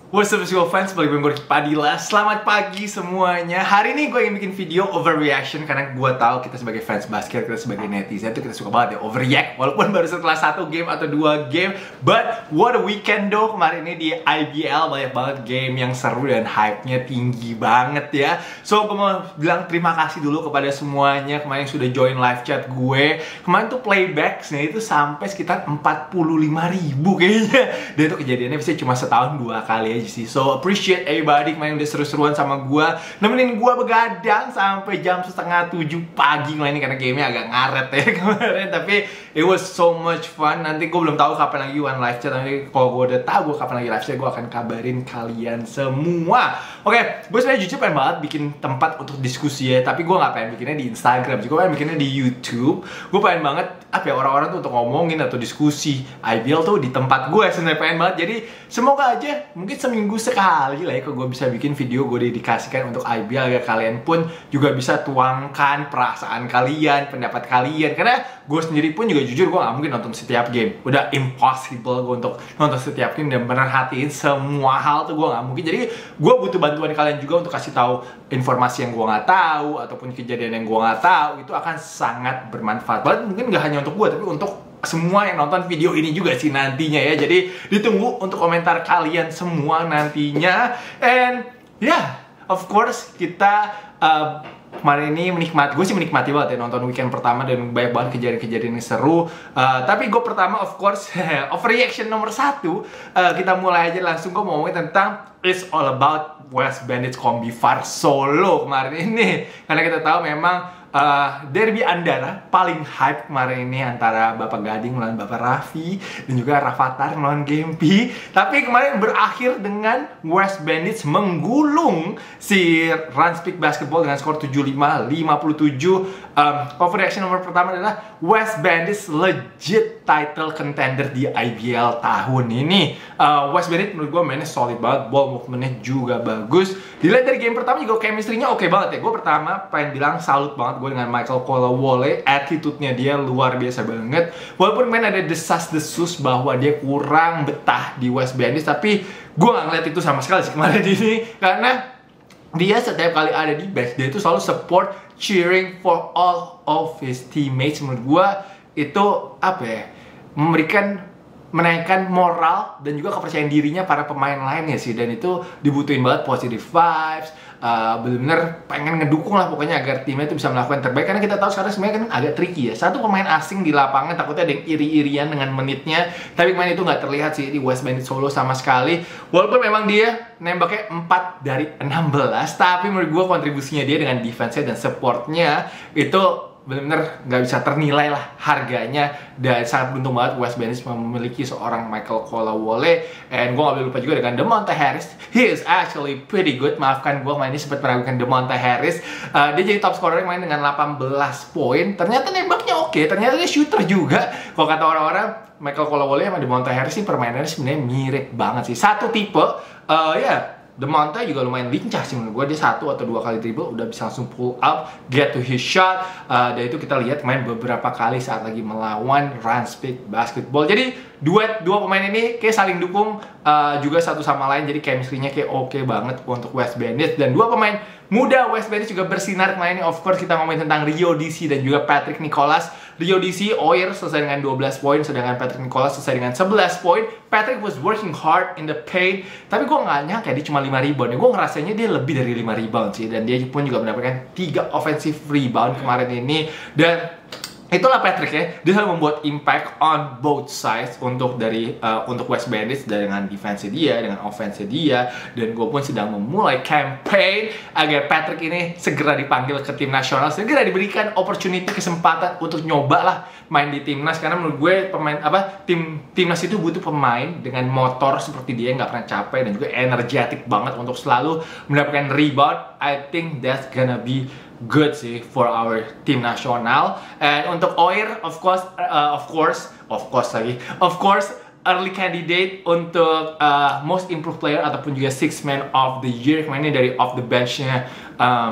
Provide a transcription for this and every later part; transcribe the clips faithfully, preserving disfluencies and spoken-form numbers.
What's up school fans, balik lagi gue Padilla. Selamat pagi semuanya. Hari ini gue ingin bikin video overreaction karena gue tahu kita sebagai fans basket, kita sebagai netizen tuh kita suka banget ya overreact walaupun baru setelah satu game atau dua game. But what a weekend though. Kemarin ini di I B L banyak banget game yang seru dan hype-nya tinggi banget ya. So gue mau bilang terima kasih dulu kepada semuanya kemarin yang sudah join live chat gue. Kemarin tuh playbacksnya itu sampai sekitar empat puluh lima ribu kayaknya. Dan itu kejadiannya bisa cuma setahun dua kali aja sih. So appreciate everybody kemarin udah seru-seruan sama gue, nemenin gue begadang sampai jam setengah tujuh pagi kemarin ini karena gamenya agak ngaret ya kemarin. Tapi it was so much fun. Nanti gue belum tahu kapan lagi one live chat. Nanti kalau gue udah tahu gue kapan lagi live chat, gue akan kabarin kalian semua. Oke, okay, gue sebenarnya jujur pengen banget bikin tempat untuk diskusi ya. Tapi gue gak pengen bikinnya di Instagram sih. Gue pengen bikinnya di YouTube. Gue pengen banget apa ya, orang-orang tuh untuk ngomongin atau diskusi I B L tuh di tempat gue. Sebenarnya pengen banget. Jadi semoga aja mungkin seminggu sekali lah ya kalau gue bisa bikin video gue dedikasikan untuk I B L agar kalian pun juga bisa tuangkan perasaan kalian, pendapat kalian. Karena gue sendiri pun juga jujur gue gak mungkin nonton setiap game. Udah impossible gue untuk nonton setiap game dan bener hatiin semua hal tuh gue gak mungkin. Jadi gue butuh bantuan kalian juga untuk kasih tahu informasi yang gue gak tahu ataupun kejadian yang gue gak tahu. Itu akan sangat bermanfaat banget. Mungkin gak hanya untuk gue tapi untuk semua yang nonton video ini juga sih nantinya ya. Jadi ditunggu untuk komentar kalian semua nantinya. And yeah, of course kita uh, kemarin ini menikmati, gue sih menikmati banget ya nonton weekend pertama dan banyak banget kejadian-kejadian yang seru. uh, Tapi gue pertama of course overreaction nomor satu, uh, kita mulai aja langsung. Gue mau ngomongin tentang It's All About West Bandits Combi Far Solo kemarin ini. Karena kita tahu memang Uh, derby Andara paling hype kemarin ini antara Bapak Gading melawan Bapak Raffi dan juga Rafathar melawan Gempi. Tapi kemarin berakhir dengan West Bandits menggulung si Ranspik Basketball dengan skor tujuh puluh lima lima puluh tujuh. um, Overreaction nomor pertama adalah West Bandits legit title contender di I B L tahun ini. uh, West Bandits menurut gue mainnya solid banget, ball movementnya juga bagus. Dilihat dari game pertama juga chemistry-nya oke okay banget ya. Gue pertama pengen bilang salut banget gue dengan Michael Kolawole, attitude-nya dia luar biasa banget. Walaupun main ada desas-desus bahwa dia kurang betah di West Bandits, tapi gue gak ngeliat itu sama sekali sih kemarin ini. Karena dia setiap kali ada di bench, dia itu selalu support, cheering for all of his teammates. Menurut gue itu apa ya, memberikan, menaikkan moral dan juga kepercayaan dirinya para pemain lainnya sih. Dan itu dibutuhin banget, positive vibes, uh, bener-bener pengen ngedukung lah pokoknya agar timnya itu bisa melakukan terbaik. Karena kita tahu sekarang sebenarnya kan agak tricky ya, satu pemain asing di lapangan takutnya ada yang iri-irian dengan menitnya. Tapi kemarin itu nggak terlihat sih di West Bandits Solo sama sekali. Walaupun memang dia nembaknya empat dari enam belas, tapi menurut gue kontribusinya dia dengan defense-nya dan supportnya itu benar-benar nggak bisa ternilai lah harganya. Dan sangat beruntung banget West Bandits memiliki seorang Michael Kolawole. And gue nggak boleh lupa juga dengan DeMonte Harris. He is actually pretty good. Maafkan gue, main ini sempat meragukan DeMonte Harris. uh, Dia jadi top scorer yang main dengan delapan belas poin. Ternyata nembaknya oke, ternyata dia shooter juga. Kalau kata orang-orang, Michael Kolawole sama DeMonte Harris sih permainannya sebenarnya mirip banget sih. Satu tipe, uh, ya yeah. DeMonte juga lumayan lincah sih menurut gue. Dia satu atau dua kali dribble udah bisa langsung pull up, get to his shot. uh, Dan itu kita lihat main beberapa kali saat lagi melawan Ranspik Basketball. Jadi duet dua pemain ini kayak saling dukung uh, juga satu sama lain. Jadi chemistry-nya kayak oke okay banget untuk West Bandits. Dan dua pemain muda West Bandits juga bersinar kemarin ini. Of course kita ngomongin tentang Rio D C dan juga Patrick Nicholas. Rio D C, Oyer selesai dengan dua belas poin, sedangkan Patrick Nicholas selesai dengan sebelas poin. Patrick was working hard in the paint, tapi gue nggak nyangka dia cuma lima rebound. Gue ngerasanya dia lebih dari lima rebound sih. Dan dia pun juga mendapatkan tiga offensive rebound kemarin ini. Dan itulah Patrick ya, dia selalu membuat impact on both sides untuk dari uh, untuk West Bandits dengan defense dia, dengan offense dia. Dan gue pun sedang memulai campaign agar Patrick ini segera dipanggil ke tim nasional, segera diberikan opportunity, kesempatan untuk nyoba lah main di timnas. Karena menurut gue pemain apa tim timnas itu butuh pemain dengan motor seperti dia, nggak pernah capek dan juga energetic banget untuk selalu mendapatkan rebound. I think that's gonna be good sih for our tim nasional. And untuk Oyer, of course, uh, of course, of course lagi, of course, early candidate untuk uh, most improved player ataupun juga six man of the year. Kemarin ini dari off the bench-nya um,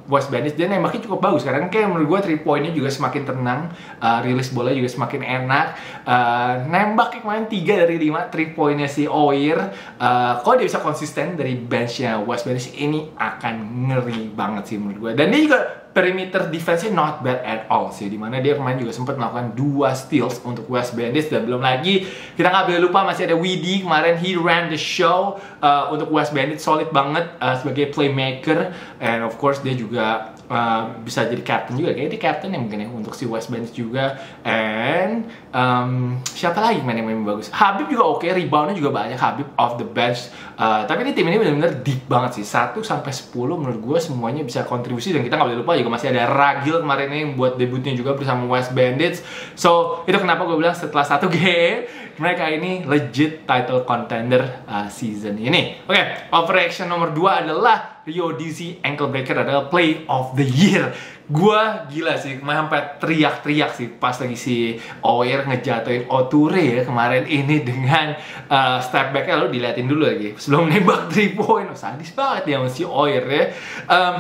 Wes Bandits, dia nembaknya cukup bagus karena kayak menurut gue three pointnya juga semakin tenang, uh, rilis bola juga semakin enak, uh, nembaknya kemarin tiga dari lima three pointnya si Oyer. Uh, kalau dia bisa konsisten dari benchnya Wes Bandits, ini akan ngeri banget sih menurut gue. Dan dia juga perimeter defense-nya not bad at all sih, dimana dia kemarin juga sempat melakukan dua steals untuk Wes Bandits. Dan belum lagi kita nggak boleh lupa masih ada Widdy, kemarin he ran the show uh, untuk Wes Bandits, solid banget uh, sebagai playmaker. And of course dia juga Uh, bisa jadi captain juga, kayaknya dia captain ya mungkin ya untuk si Wes Bandits juga. And um, siapa lagi main yang main bagus? Habib juga oke, okay. Reboundnya juga banyak Habib off the bench. Uh, tapi ini tim ini benar-benar deep banget sih, satu sampai sepuluh menurut gue semuanya bisa kontribusi. Dan kita nggak boleh lupa juga masih ada Ragil kemarin ini buat debutnya juga bersama Wes Bandits. So itu kenapa gue bilang setelah satu game mereka ini legit title contender uh, season ini. Oke, okay, overreaction nomor dua adalah Rio D C ankle breaker adalah play of the year. Gua gila sih, kemarin sampai teriak-teriak sih pas lagi si Oyer ngejatuhin Oture ya kemarin ini dengan uh, step back-nya. Lo diliatin dulu lagi sebelum nembak three point. Oh, sadis banget ya sama si Oyer ya. Um,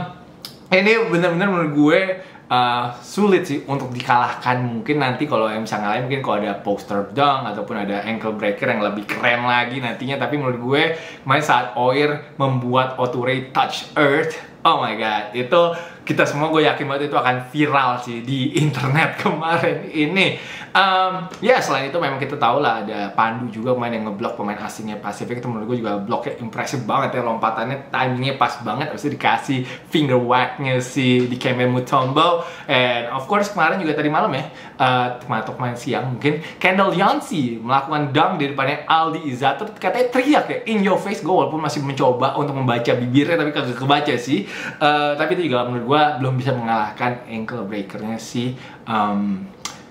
ini bener-bener menurut gue Uh, sulit sih untuk dikalahkan. Mungkin nanti kalau yang bisa ngalahin mungkin kalau ada poster dunk ataupun ada ankle breaker yang lebih keren lagi nantinya. Tapi menurut gue kemarin saat Oyer membuat Oture touch earth, oh my god, itu kita semua gue yakin banget itu akan viral sih di internet kemarin ini. Um, ya selain itu memang kita tahu lah ada Pandu juga main yang ngeblok pemain asingnya Pacific. Itu menurut gue juga bloknya impresif banget ya, lompatannya timingnya pas banget, habis itu dikasih finger whack-nya si Dikembe Mutombo. And of course kemarin juga tadi malam ya, uh, atau kemarin siang mungkin, Kendall Yancey melakukan dunk di depannya Aldi Izatur. Katanya teriak ya, in your face. Gue walaupun masih mencoba untuk membaca bibirnya tapi kagak kebaca sih. uh, Tapi itu juga menurut gue belum bisa mengalahkan ankle breakernya si um,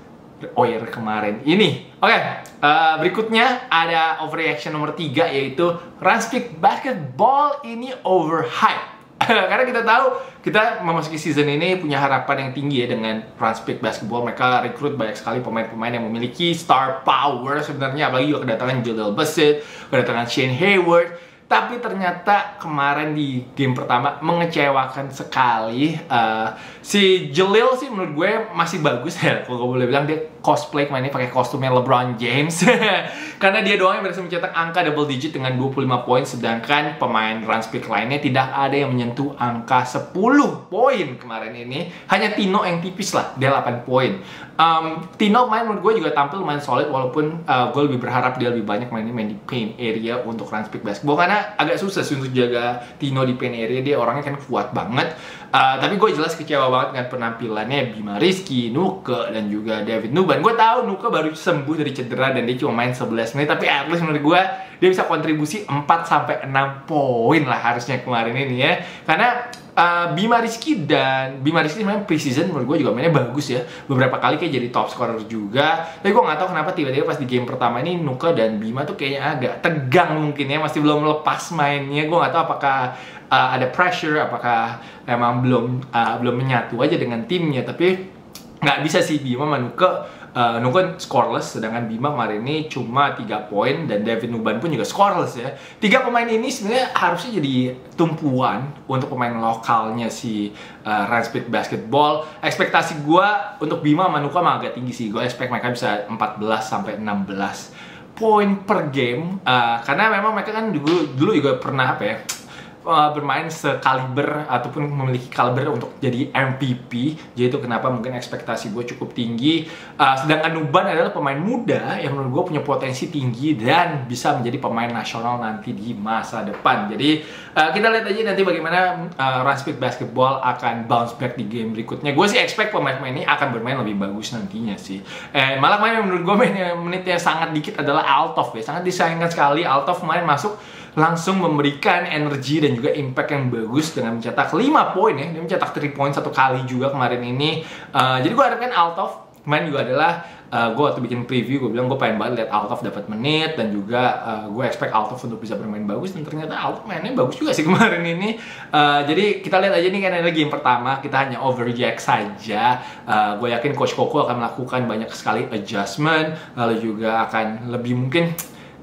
Oyer kemarin ini. Oke, okay, uh, berikutnya ada overreaction nomor tiga, yaitu Ranspik Basketball ini overhype. Karena kita tahu kita memasuki season ini punya harapan yang tinggi ya dengan Ranspik Basketball. Mereka rekrut banyak sekali pemain-pemain yang memiliki star power sebenarnya, apalagi juga kedatangan Jaleel Bassett, kedatangan Shane Hayward. Tapi ternyata kemarin di game pertama mengecewakan sekali. uh, Si Jaleel sih menurut gue masih bagus ya, kalau gue boleh bilang. Dia cosplay kemarin pakai kostumnya LeBron James. Karena dia doang yang berhasil mencetak angka double digit dengan dua puluh lima poin. Sedangkan pemain Ranspik lainnya tidak ada yang menyentuh angka sepuluh poin kemarin ini. Hanya Tino yang tipis lah, dia delapan poin. um, Tino main menurut gue juga tampil lumayan solid, walaupun uh, gue lebih berharap dia lebih banyak main, main di paint area untuk Ranspik Basketball. Karena agak susah sih untuk jaga Tino di paint area, dia orangnya kan kuat banget. Uh, tapi gue jelas kecewa banget dengan penampilannya Bima Rizky, Nuke, dan juga David Nuban. Gue tahu Nuke baru sembuh dari cedera dan dia cuma main sebelas menit, tapi at least menurut gue dia bisa kontribusi empat sampai enam poin lah harusnya kemarin ini ya. Karena uh, Bima Rizky dan Bima Rizky sebenarnya preseason menurut gue juga mainnya bagus ya. Beberapa kali kayak jadi top scorer juga. Tapi gue nggak tahu kenapa tiba-tiba pas di game pertama ini Nuke dan Bima tuh kayaknya agak tegang mungkin ya, masih belum lepas mainnya. Gue nggak tahu apakah Uh, ada pressure, apakah emang belum uh, belum menyatu aja dengan timnya. Tapi nggak bisa sih Bima sama Nuke. uh, Nuke scoreless, sedangkan Bima kemarin ini cuma tiga poin, dan David Nuban pun juga scoreless ya. Tiga pemain ini sebenarnya harusnya jadi tumpuan untuk pemain lokalnya si uh, Ranspik Basketball. Ekspektasi gue untuk Bima sama Nuke mah agak tinggi sih. Gue expect mereka bisa empat belas sampai enam belas poin per game. uh, Karena memang mereka kan dulu, dulu juga pernah apa ya, Uh, bermain sekaliber ataupun memiliki kaliber untuk jadi M V P. Jadi itu kenapa mungkin ekspektasi gue cukup tinggi. uh, Sedangkan Nuban adalah pemain muda yang menurut gue punya potensi tinggi dan bisa menjadi pemain nasional nanti di masa depan. Jadi uh, kita lihat aja nanti bagaimana uh, Ranspik Basketball akan bounce back di game berikutnya. Gue sih expect pemain-pemain ini akan bermain lebih bagus nantinya sih. And malah main yang menurut gue mainnya menitnya sangat dikit adalah Altov ya. Sangat disayangkan sekali. Altov kemarin masuk langsung memberikan energi dan juga impact yang bagus dengan mencetak lima poin ya. Dia mencetak tiga poin satu kali juga kemarin ini. Uh, jadi gue harapkan Altov kemarin juga adalah uh, gue waktu bikin preview gue bilang gue pengen banget lihat Altov dapat menit, dan juga uh, gue expect Altov untuk bisa bermain bagus, dan ternyata Altov mainnya bagus juga sih kemarin ini. Uh, jadi kita lihat aja nih, kan ada game pertama kita hanya overreact saja. Uh, gue yakin Coach Koko akan melakukan banyak sekali adjustment, lalu juga akan lebih mungkin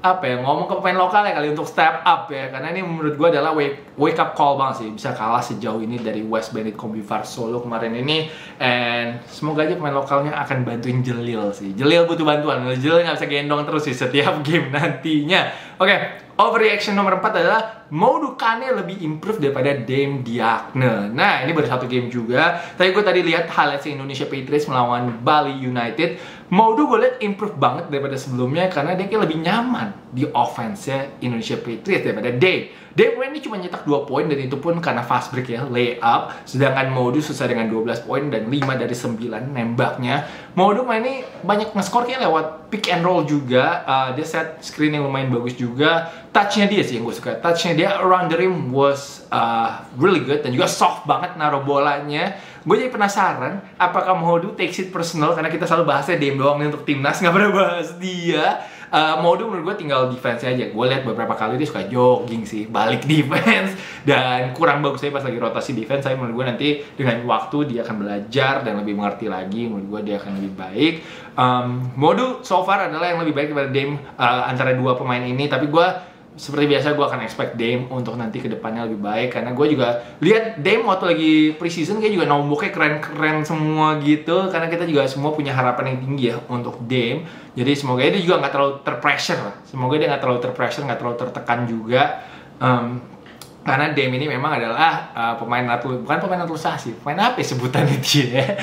apa ya, ngomong ke pemain lokal ya kali untuk step up ya, karena ini menurut gue adalah wake, wake up call banget sih, bisa kalah sejauh ini dari West Bandit Combivar Solo kemarin ini. And semoga aja pemain lokalnya akan bantuin Jelil sih. Jelil butuh bantuan, Jelil nggak bisa gendong terus sih setiap game nantinya. Oke, okay. Overreaction nomor empat adalah Modou Kane lebih improve daripada Dame Diagne. Nah, ini baru satu game juga. Tapi gue tadi lihat highlights Indonesia Patriots melawan Bali United. Modou gue lihat improve banget daripada sebelumnya karena dia kayak lebih nyaman di offense-nya Indonesia Patriots daripada Dame. Dame ini cuma nyetak dua poin dan itu pun karena fast break ya, lay up. Sedangkan Modou susah dengan dua belas poin dan lima dari sembilan nembaknya. Modou main ini banyak nge-score kayak lewat pick and roll juga. Uh, dia set screen yang lumayan bagus juga. Touch-nya dia sih yang gue suka. Touch-nya dia around the rim was uh, really good dan juga soft banget naruh bolanya. Gue jadi penasaran apakah Modou takes it personal karena kita selalu bahasnya Dame doang nih untuk timnas, nggak pernah bahas dia. Uh, Modou menurut gue tinggal defense aja. Gue lihat beberapa kali dia suka jogging sih, balik defense dan kurang bagus aja pas lagi rotasi defense. Saya menurut gue nanti dengan waktu dia akan belajar dan lebih mengerti lagi. Menurut gue dia akan lebih baik. Um, Modou so far adalah yang lebih baik daripada Dame uh, antara dua pemain ini. Tapi gue seperti biasa gue akan expect Dame untuk nanti ke depannya lebih baik karena gue juga lihat Dame waktu lagi preseason kayak juga nomboknya keren-keren semua gitu karena kita juga semua punya harapan yang tinggi ya untuk Dame. Jadi semoga dia juga nggak terlalu terpressure lah. Semoga dia nggak terlalu terpressure, nggak terlalu tertekan juga. Um, Karena Dame ini memang adalah uh, pemain naturalisasi, bukan pemain naturalisasi, pemain apa ya sebutannya dia?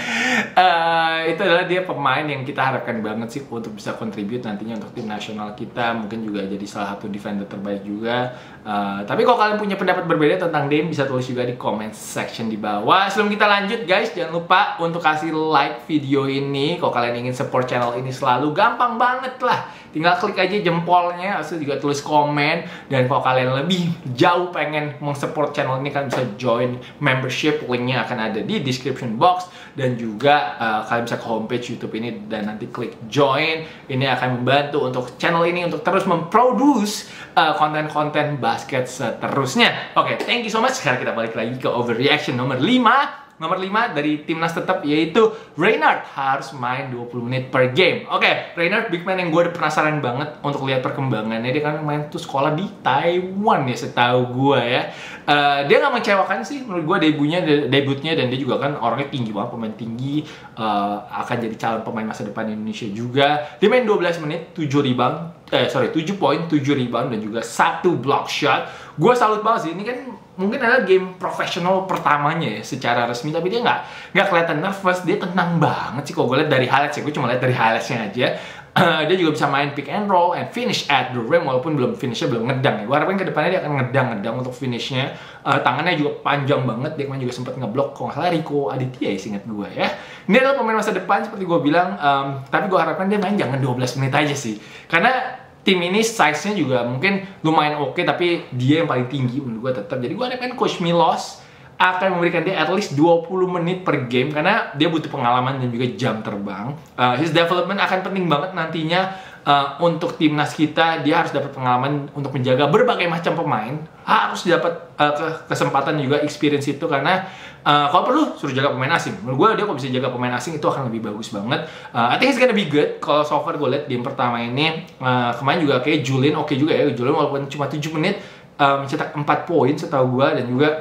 uh, itu adalah dia pemain yang kita harapkan banget sih untuk bisa contribute nantinya untuk tim nasional kita, mungkin juga jadi salah satu defender terbaik juga. Uh, tapi kalau kalian punya pendapat berbeda tentang Dame, bisa tulis juga di comment section di bawah. Sebelum kita lanjut guys, jangan lupa untuk kasih like video ini. Kalau kalian ingin support channel ini selalu, gampang banget lah. Tinggal klik aja jempolnya, asal juga tulis komen. Dan kalau kalian lebih jauh pengen meng-support channel ini, kalian bisa join membership, linknya akan ada di description box. Dan juga uh, kalian bisa ke homepage YouTube ini dan nanti klik join. Ini akan membantu untuk channel ini untuk terus memproduce uh, konten-konten basket seterusnya. Oke, okay, thank you so much. Sekarang kita balik lagi ke overreaction nomor lima. Nomor lima dari timnas tetap yaitu Reinhard harus main dua puluh menit per game. Oke, okay, Reinhard big man yang gue udah penasaran banget untuk lihat perkembangannya. Dia kan main tuh sekolah di Taiwan ya setahu gue ya. Uh, dia nggak mengecewakan sih menurut gue debutnya, debutnya dan dia juga kan orangnya tinggi banget, pemain tinggi, uh, akan jadi calon pemain masa depan Indonesia juga. Dia main dua belas menit, tujuh rebound, eh sorry tujuh poin, tujuh rebound dan juga satu block shot. Gue salut banget sih, ini kan mungkin adalah game profesional pertamanya ya secara resmi, tapi dia nggak nggak kelihatan nervous, dia tenang banget sih. Kalau gue lihat dari highlights ya, gue cuma lihat dari highlightsnya aja. Uh, dia juga bisa main pick and roll and finish at the rim walaupun belum finishnya belum ngedang ya. Gue harapin ke depannya dia akan ngedang-ngedang untuk finishnya. Uh, tangannya juga panjang banget, dia kemarin juga sempat ngeblok kalau nggak salah Rico Aditya ya, ingat gue ya. Ini adalah pemain masa depan seperti gue bilang, um, tapi gue harapkan dia main jangan dua belas menit aja sih, karena tim ini size-nya juga mungkin lumayan oke, okay, tapi dia yang paling tinggi menurut gue tetap. Jadi gue harapkan Coach Milos akan memberikan dia at least dua puluh menit per game karena dia butuh pengalaman dan juga jam terbang. Uh, his development akan penting banget nantinya uh, untuk timnas kita. Dia harus dapat pengalaman untuk menjaga berbagai macam pemain. Harus dapat uh, ke kesempatan juga experience itu karena uh, kalau perlu suruh jaga pemain asing. Menurut gue dia kalau bisa jaga pemain asing itu akan lebih bagus banget. Uh, I think it's gonna be good. Kalau so far gue lihat game pertama ini uh, kemarin juga kayak Julian oke okay juga ya. Julian walaupun cuma tujuh menit uh, mencetak empat poin setahu gue dan juga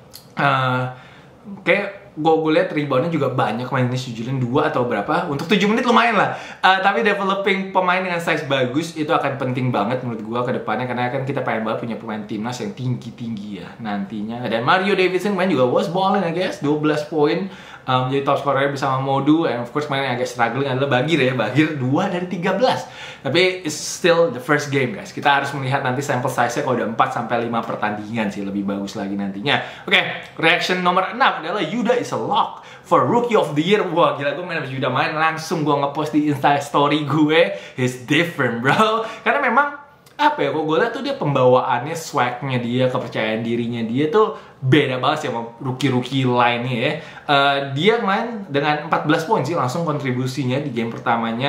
Uh, kayak gue lihat reboundnya juga banyak, main ini Julian dua atau berapa untuk tujuh menit lumayan lah. Uh, tapi developing pemain dengan size bagus itu akan penting banget menurut gue ke depannya karena kan kita pengen banget punya pemain timnas yang tinggi-tinggi ya nantinya. Dan Mario Davidson main juga was balling I guess, dua belas poin. Um, jadi top scorer bersama Modou, and of course main yang agak struggling adalah Bagir ya, Bagir dua dari tiga belas. Tapi it's still the first game guys. Kita harus melihat nanti sample size-nya kalau udah empat sampai lima pertandingan sih, lebih bagus lagi nantinya. Oke, okay, reaction nomor enam adalah Yuda is a lock for Rookie of the Year. Wah gila, gue main abis Yuda main langsung gue ngepost di Insta story gue. He's different bro. Karena memang apa ya, kok gue liat tuh dia pembawaannya, swagnya dia, kepercayaan dirinya dia tuh beda banget sih sama rookie-rookie lainnya ya. Uh, dia main dengan empat belas poin sih langsung kontribusinya di game pertamanya.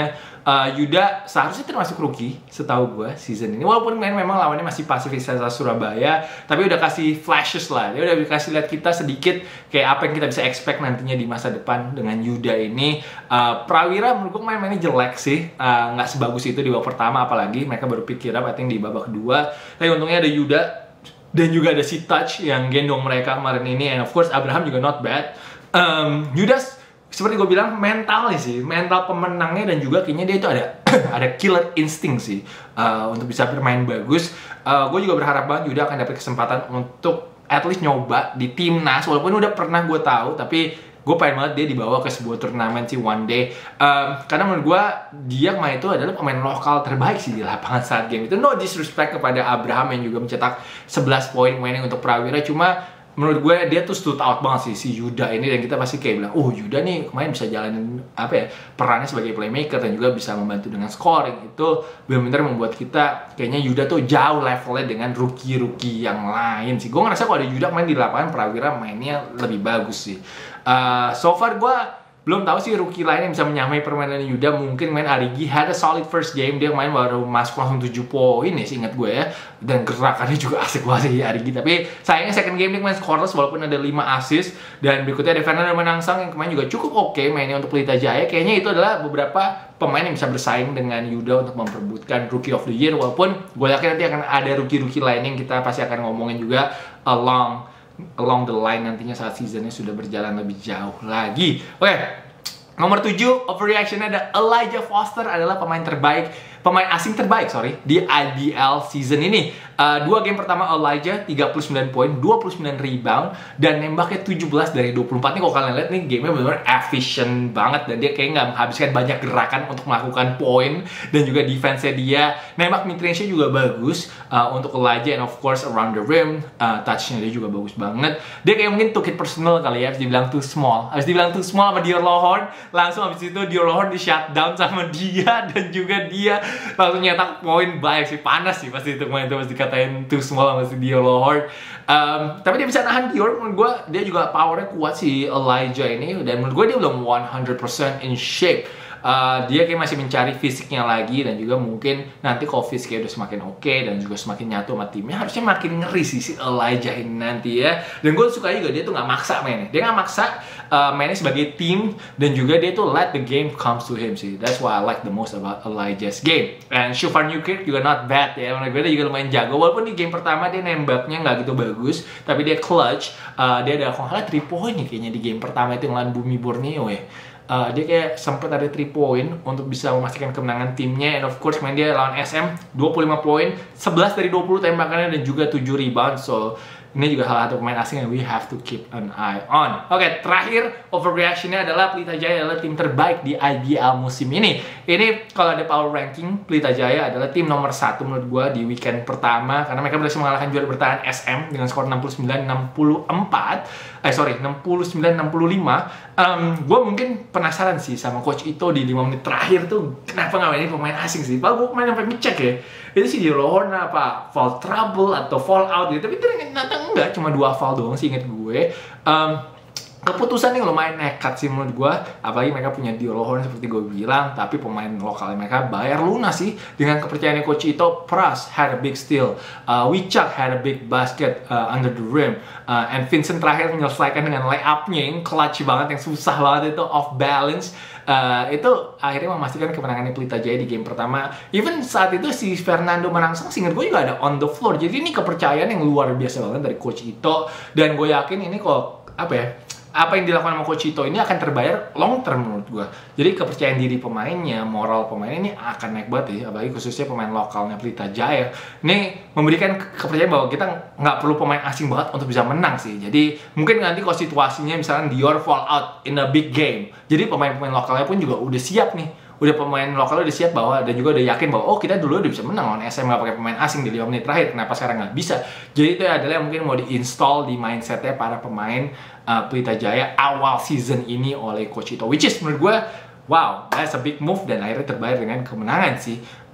uh, Yuda seharusnya termasuk rookie setahu gue season ini, walaupun main memang lawannya masih Pasifik Surabaya, tapi udah kasih flashes lah, dia udah kasih lihat kita sedikit kayak apa yang kita bisa expect nantinya di masa depan dengan Yuda ini. uh, Prawira menurut gue main-mainnya jelek sih, uh, nggak sebagus itu di babak pertama, apalagi mereka baru pick it up I think di babak kedua. Tapi untungnya ada Yuda dan juga ada si Touch yang gendong mereka kemarin ini, and of course Abraham juga not bad. um, Yuda seperti gue bilang mentalnya sih, mental pemenangnya, dan juga kayaknya dia itu ada ada killer instinct sih uh, untuk bisa bermain bagus. Uh, gue juga berharap banget Yuda akan dapat kesempatan untuk at least nyoba di timnas, walaupun udah pernah gue tahu, tapi gue pengen banget dia dibawa ke sebuah turnamen sih one day. Um, karena menurut gue dia kemarin itu adalah pemain lokal terbaik sih di lapangan saat game itu. No disrespect kepada Abraham yang juga mencetak sebelas poin mainnya untuk Prawira, cuma menurut gue dia tuh stood out banget sih si Yuda ini, dan kita pasti kayak bilang, oh Yuda nih kemarin bisa jalanin apa ya, perannya sebagai playmaker dan juga bisa membantu dengan scoring. Itu benar-benar membuat kita kayaknya Yuda tuh jauh levelnya dengan rookie-rookie yang lain sih. Gue ngerasa kalau ada Yuda main di lapangan, Prawira mainnya lebih bagus sih. Uh, so far gue belum tahu sih rookie lain yang bisa menyamai permainan Yuda. Mungkin main Arigi had a solid first game, dia main baru masuk langsung tujuh poin ya, seingat gue ya, dan gerakannya juga asik banget sih Arigi. Tapi sayangnya second game dia main scoreless walaupun ada lima assist. Dan berikutnya ada Fernando Manangsang yang kemarin juga cukup oke okay mainnya untuk Pelita Jaya. Kayaknya itu adalah beberapa pemain yang bisa bersaing dengan Yuda untuk memperebutkan Rookie of the Year, walaupun gue yakin nanti akan ada rookie-rookie lain yang kita pasti akan ngomongin juga along along the line nantinya saat seasonnya sudah berjalan lebih jauh lagi. Oke, okay. Nomor tujuh, overreaction ada Elijah Foster adalah pemain terbaik, pemain asing terbaik, sorry, di I B L season ini. Uh, dua game pertama Elijah, tiga puluh sembilan poin, dua puluh sembilan rebound, dan nembaknya tujuh belas dari dua puluh empat. Nih kalau kalian lihat nih, gamenya benar-benar efficient banget, dan dia kayak nggak menghabiskan banyak gerakan untuk melakukan poin, dan juga defense-nya dia. Nembak mid-range-nya juga bagus uh, untuk Elijah, and of course around the rim, uh, touch-nya dia juga bagus banget. Dia kayak mungkin took it personal kali ya, habis dibilang too small. Habis dibilang too small sama Dior Lohorn, langsung habis itu Dior Lohorn di shutdown sama dia, dan juga dia langsung nyetak poin banyak sih. Panas sih pasti itu kemarin itu, pasti dikatain too small sama si Dior Lohorn. Um, tapi dia bisa nahan Dior. Menurut gue dia juga powernya kuat si Elijah ini, dan menurut gue dia belum one hundred percent in shape. Uh, dia kayak masih mencari fisiknya lagi, dan juga mungkin nanti kalau fisiknya udah semakin oke okay, dan juga semakin nyatu sama timnya, harusnya makin ngeri sih si Elijah ini nanti ya. Dan gue suka juga dia tuh nggak maksa mainnya, dia nggak maksa uh, mainnya sebagai tim, dan juga dia tuh let the game comes to him sih. That's what I like the most about Elijah's game. And Shufar Newkirk juga not bad ya, menurut gue dia juga lumayan jago, walaupun di game pertama dia nembaknya nggak gitu bagus, tapi dia clutch. Uh, dia ada kalau nggak three point nih kayaknya di game pertama itu ngelawan Bumi Borneo ya. Uh, dia kayak sempat ada three point untuk bisa memastikan kemenangan timnya, and of course main dia lawan S M dua puluh lima poin, sebelas dari dua puluh tembakannya, dan juga tujuh rebound. So ini juga salah satu pemain asing yang we have to keep an eye on. Oke, okay, terakhir overreaction-nya adalah Pelita Jaya adalah tim terbaik di I B L musim ini. Ini kalau ada power ranking, Pelita Jaya adalah tim nomor satu menurut gue di weekend pertama, karena mereka berhasil mengalahkan juara bertahan S M dengan skor enam puluh sembilan enam puluh empat. Eh sorry, enam puluh sembilan enam puluh lima. Um, gue mungkin penasaran sih sama Coach Ito di lima menit terakhir tuh kenapa nggak mainin pemain asing sih. Padahal gue pemain sampai ngecek ya, itu sih di Lohorn apa foul trouble atau fall out gitu, tapi ternyata enggak, cuma dua foul doang sih inget gue. um, Keputusan yang lumayan nekat sih menurut gue, apalagi mereka punya Dior Lohorn seperti gue bilang, tapi pemain lokal mereka bayar lunas sih dengan kepercayaan Coach Ito. Pras had a big steal, uh, Wicak had a big basket uh, under the rim, uh, and Vincent terakhir menyelesaikan dengan layupnya yang clutch banget, yang susah banget itu off balance. Uh, itu akhirnya memastikan kemenangannya Pelita Jaya di game pertama. Even saat itu si Fernando Manangsang seingat gue juga ada on the floor. Jadi ini kepercayaan yang luar biasa banget dari Coach Ito, dan gue yakin ini kok apa ya, apa yang dilakukan sama Coach Ito ini akan terbayar long term menurut gue. Jadi kepercayaan diri pemainnya, moral pemainnya ini akan naik banget ya, apalagi khususnya pemain lokalnya Pelita Jaya. Ini memberikan kepercayaan bahwa kita nggak perlu pemain asing banget untuk bisa menang sih. Jadi mungkin nanti kalau situasinya misalnya Dior fall out in a big game, jadi pemain-pemain lokalnya pun juga udah siap nih. Udah pemain lokalnya udah siap bahwa, dan juga udah yakin bahwa oh kita dulu udah bisa menang lawan S M nggak pakai pemain asing di lima menit terakhir, kenapa sekarang nggak bisa. Jadi itu adalah yang mungkin mau diinstal di mindsetnya para pemain uh, Pelita Jaya awal season ini oleh Coach Ito, which is menurut gue wow, that's a big move, dan akhirnya terbayar dengan kemenangan sih.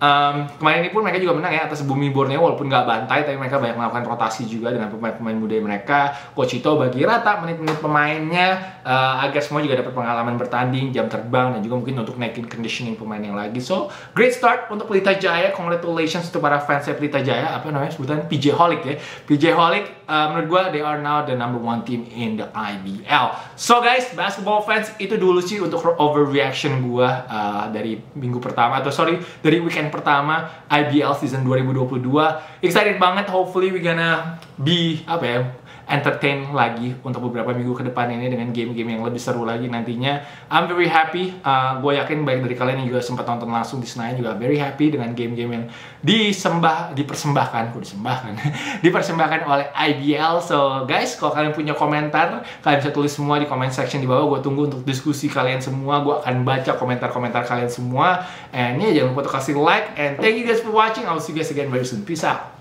Um, kemarin ini pun mereka juga menang ya atas Bumi Borneo, walaupun nggak bantai, tapi mereka banyak melakukan rotasi juga dengan pemain-pemain muda mereka. Coach Ito bagi rata menit-menit pemainnya uh, agar semua juga dapat pengalaman bertanding, jam terbang, dan juga mungkin untuk naikin conditioning pemain yang lagi. So, great start untuk Pelita Jaya. Congratulations untuk para fans Pelita Jaya. Apa namanya sebutan? P J Holic ya. P J Holic, uh, menurut gue they are now the number one team in the I B L. So guys, basketball fans, itu dulu sih untuk overreaction gue uh, dari minggu pertama, atau sorry, dari weekend pertama I B L season dua ribu dua puluh dua. Excited banget, hopefully we gonna be apa ya, entertain lagi untuk beberapa minggu ke depan ini dengan game-game yang lebih seru lagi nantinya. I'm very happy, uh, gue yakin baik dari kalian yang juga sempat nonton langsung di Senayan juga very happy dengan game-game yang disembah, dipersembahkan, kok disembahkan, dipersembahkan oleh I B L. So guys, kalau kalian punya komentar, kalian bisa tulis semua di comment section di bawah. Gue tunggu untuk diskusi kalian semua. Gue akan baca komentar-komentar kalian semua. And ya, yeah, jangan lupa untuk kasih like. And thank you guys for watching. I'll see you guys again very soon. Peace out.